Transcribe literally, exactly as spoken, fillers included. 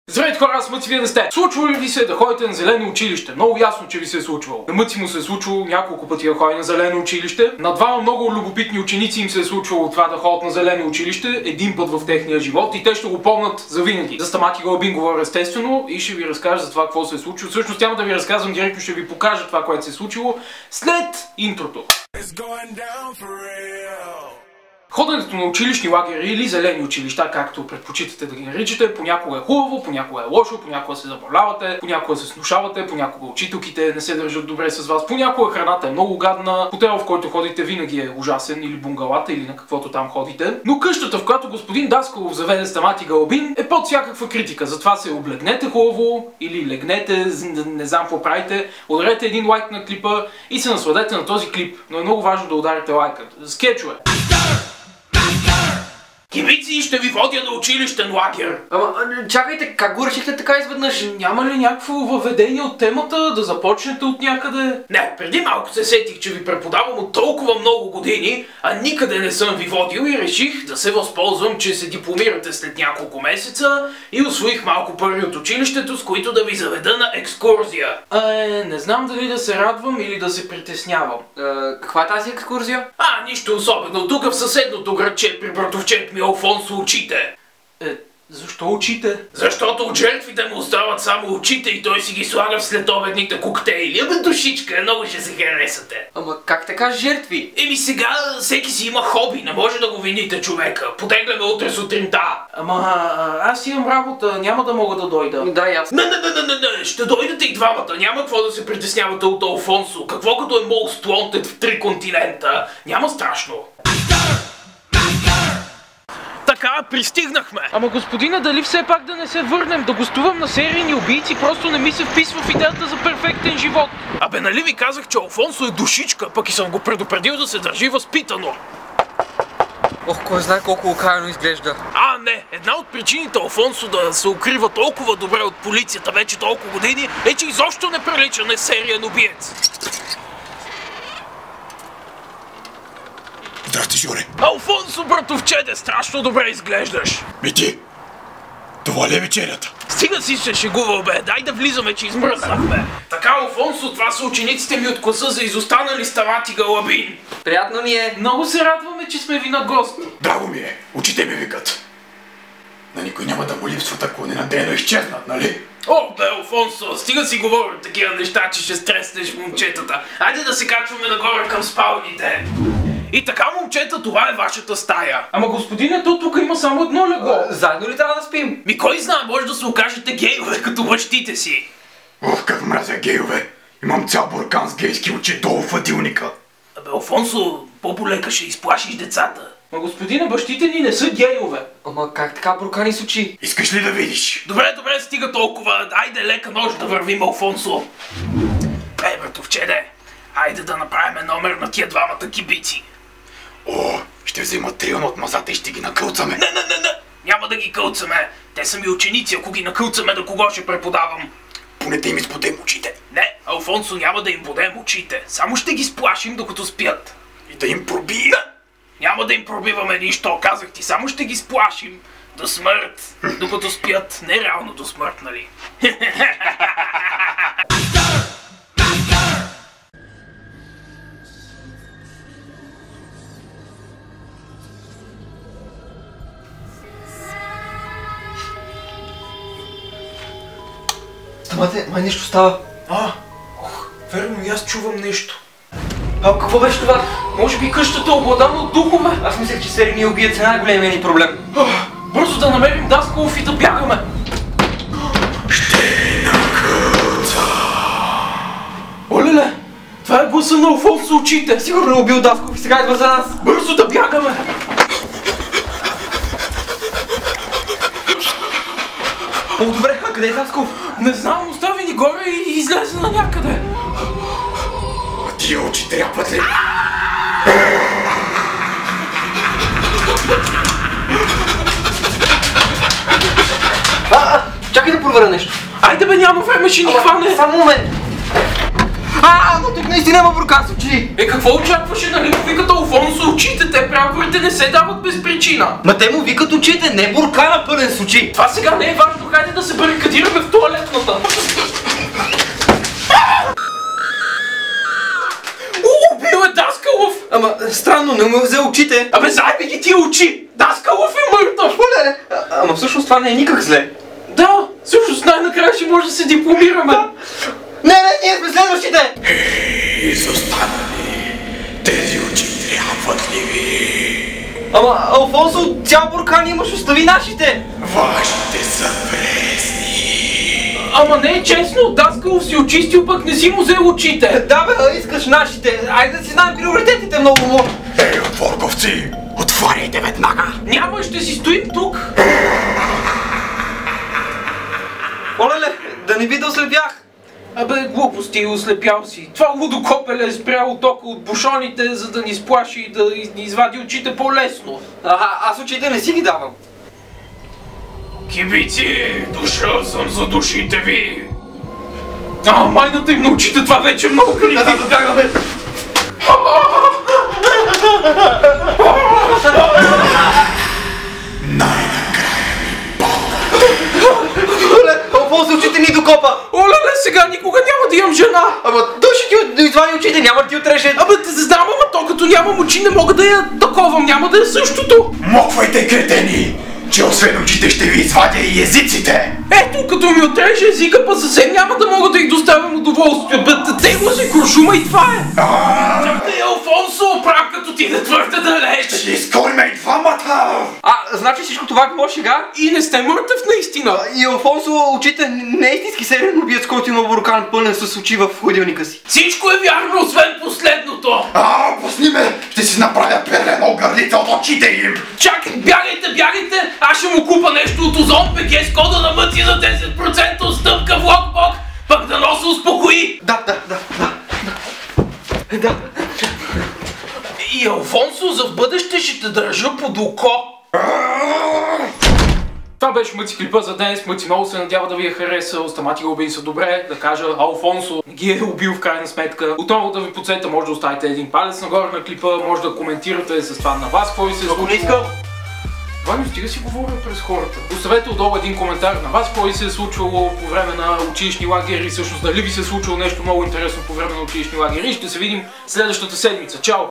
Здравейте хора, аз Мъци, вие не сте. Случва ли ви се да ходите на зелено училище? Много ясно, че ви се е случвало. На Мъци му се е случвало няколко пъти да ходи на зелено училище. На двама много любопитни ученици им се е случвало това да ходят на зелено училище един път в техния живот и те ще го помнят завинаги. За Стамати Галабин говоря естествено и ще ви разкажа за това какво се е случило. Всъщност няма да ви разказвам директно, ще ви покажа това, което се е случило след интрото. Ходенето на училищни лагери или зелени училища, както предпочитате да ги наричате, понякога е хубаво, понякога е лошо, понякога се заболявате, понякога се снушавате, понякога учителките не се държат добре с вас, понякога храната е много гадна, хотел, в който ходите, винаги е ужасен, или бунгалата, или на каквото там ходите. Но къщата, в която господин Даскалов заведе Стамати Галабин, е под всякаква критика. Затова се облегнете хубаво или легнете, не знам какво правите, ударете един лайк на клипа и се насладете на този клип. Но е много важно да ударите лайка. Скетчове! Кибици, ще ви водя на училищен лагер. Ама, чакайте, как го решихте така изведнъж? Няма ли някакво въведение от темата, да започнете от някъде? Не, преди малко се сетих, че ви преподавам от толкова много години, а никъде не съм ви водил и реших да се възползвам, че се дипломирате след няколко месеца и усвоих малко пари от училището, с които да ви заведа на екскурзия. Е, не знам дали да се радвам или да се притеснявам. Е, каква е тази екскурзия? А, нищо особено. Тук в съседното градче при братовчет ми Алфонсо очите. Е, защо очите? Защото от жертвите му остават само очите и той си ги слага в следобедните коктейли. Абе, душичка, много ще се харесате. Ама как така жертви? Еми сега всеки си има хоби, не може да го вините човека. Потегляме утре сутринта. Ама аз имам работа, няма да мога да дойда. Да, ясно. Не, не, не, не, не, ще дойдете и двамата. Няма какво да се притеснявате от Алфонсо. Какво като е Most Wanted в три континента? Няма страшно. Така, пристигнахме. Ама господина, дали все пак да не се върнем, да гостувам на серийни убийци, просто не ми се вписва в идеята за перфектен живот. Абе, нали ви казах, че Алфонсо е душичка, пък и съм го предупредил да се държи възпитано. Ох, кой знае колко окаяно изглежда. А, не, една от причините Алфонсо да се укрива толкова добре от полицията вече толкова години е, че изобщо не прилича на сериен убиец. Здрасти, Жоре. Алфонсо, братовчеде, страшно добре изглеждаш. Ми ти, това ли е вечерята? Стига си се шегувал, бе, дай да влизаме, че измръзнахме. Така, Алфонсо, това са учениците ми от класа за изостанали Стамати Галабин. Приятно ми е. Много се радваме, че сме ви на гости. Драго ми е, очите ми викат. На никой няма да му липсват, ако не надейно изчезнат, нали? О, бе, Алфонсо, стига си говорят такива неща, че ще стреснеш момчетата. Айде да се качваме нагоре към спалните. И така, момчета, това е вашата стая. Ама господине, то тук има само едно легло. Заедно ли трябва да спим? Ми кой знае, може да се окажете гейове като бащите си. Ох, как мразя гейове. Имам цял буркан с гейски очи долу в хладилника. Абе, Алфонсо, по-полека ще изплашиш децата. Ма господине, бащите ни не са гейове. Ама как така буркани с очи? Искаш ли да видиш? Добре, добре, стига толкова. Айде лека нож да вървим, Алфонсо. Ей, братовчеде, айде да направим номер на тия двамата кибици. О, ще взема триона от мазата и ще ги накълцаме. Не, не, не, не! Няма да ги кълцаме. Те са ми ученици, ако ги накълцаме, да кого ще преподавам? Поне да им изпотем очите. Не, Алфонсо, няма да им подем очите. Само ще ги сплашим, докато спят. И да им пробие. Не! Няма да им пробиваме нищо, казах ти. Само ще ги сплашим до смърт, докато спят. Не реално до смърт, нали? Стамате, май нещо става. А, ох, верно, и аз чувам нещо. А, какво беше това? Може би къщата е обладана от духове? Аз мислех, че серийният убиец е най-големият ни проблем. Бързо да намерим Даскалов и да бягаме. Ще накълца. Олеле, това е гласа на Алфонсо очите. Сигурно е убил Даскалов и сега идва за нас. Бързо да бягаме. О, добре, а къде е Даскалов? Не знам, остави ни горе и излезе на някъде. А тия очи тряпат ли? А, а, чакай да проверя нещо. Айде бе, няма време, ще ни хване. Само момент. А, но тук наистина има буркан с очи! Е, какво очакваше, нали му викат Алфонсо очите? Те прякорите не се дават без причина. Ма те му викат очите, не буркана пълен с очи! Това сега не е важно, хайде да се барикадираме. Събираме в туалетната. Убил е Даскалов! Ама странно, не му е взел очите. Абе, заеби ги тия очи! Даскалов е мъртъв! Оле, а, ама всъщност това не е никак зле. Да, всъщност най-накрая ще може да се дипломираме. Да. Не, не, ние сме следващите! Ей, изостанали! Тези очи трябват ли ви? Ама, Алфонсо, цял буркан имаш, остави нашите! Вашите са пресни! Ама не е честно, Даскалов си очистил, пък не си му взел очите. Да бе, а искаш нашите, айде да си знаем приоритетите много му. Ей, отворковци! Отваряйте веднага! Няма, ще си стоим тук. Олеле, да не би да ослепях. Абе, глупости, ослепял си. Това лудокопеле е спряло тока от бушоните, за да ни сплаши и да ни извади очите по-лесно. Ага, аз очите не си ги давам. Кибици, дошъл съм за душите ви. А, майната им на очите, това вече е много крити. Оле, Алфонсо, очите ни докопа. Оле-ле, сега никога няма да имам жена. Ама той ще ти от- извади очите, няма да ти отреже. Абе, те знам, ама то като нямам очи не мога да я таковам, няма да е същото. Моквайте, кретени! Че освен очите ще ви извадя и езиците! Ето, като ми отреже езика, па съвсем няма да мога да й доставям удоволствие. Бе, тегло си куршума и това е. Чакай, Алфонсо, прав като ти да твърде далеч. Ще изкориме и двамата! А, значи всичко това било шега? И не сте мъртъв наистина. И Алфонсо, очите не е истински сериен убиец, който има буркан пълнен с очи в ходилника си. Всичко е вярно, освен последното. А, пусни ме! Ще си направя перлена огърлица от очите им! Чакай, бягайте, бягайте! Аз ще му купа нещо от Озон ПГ с кода на мъти за десет процента отстъпка в локбок, пък да носа успокои! Да, да, да, да, да. Да. И Алфонсо, за в бъдеще ще те държа под око. Това беше Мъци клипа за днес. Мъци много се надява да ви е харесал. Стамати Рубин са добре. Да кажа, Алфонсо не ги е убил в крайна сметка. Отново да ви подсета, може да оставите един палец нагоре на клипа, може да коментирате с това на вас, какво ви се е случило. не искам. Ваню, стига си говоря през хората. Оставете отдолу един коментар на вас, какво ви се е случвало по време на училищни лагери, всъщност дали ви се е случило нещо много интересно по време на училищни лагери. Ще се видим следващата седмица. Чао!